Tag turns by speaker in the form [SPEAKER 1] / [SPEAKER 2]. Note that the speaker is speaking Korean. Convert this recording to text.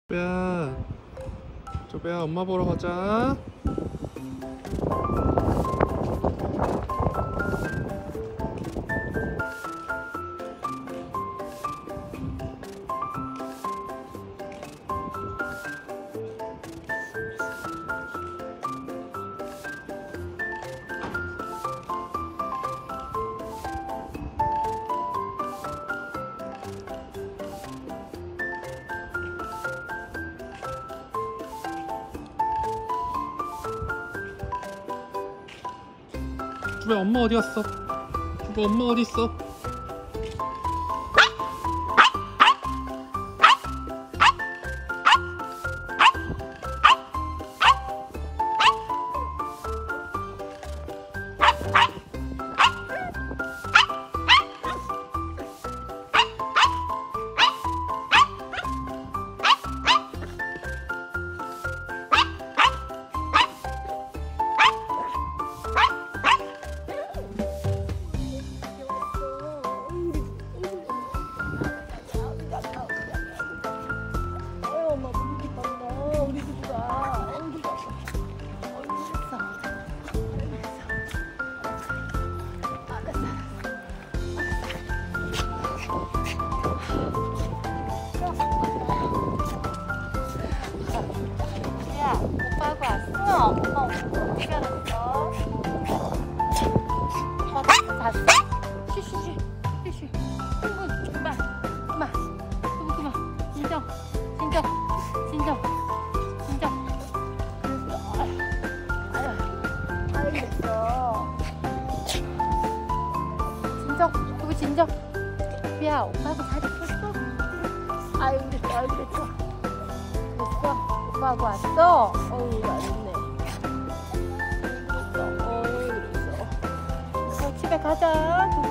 [SPEAKER 1] 쪼배야, 쪼배야, 엄마 보러 가자. 쪼배, 엄마 어디 갔어? 쪼배, 엄마 어디 있어?
[SPEAKER 2] 오빠하고 왔어? 엄마 어떻게 알았어? 봤어? 쉬쉬쉬 쉬쉬 그만 진정 알겠어. 진정 야, 오빠하고 잘 있었어? 아유 그랬어. 오빠하고 왔어? 어우, 잘했네. 그랬어. 집에 가자.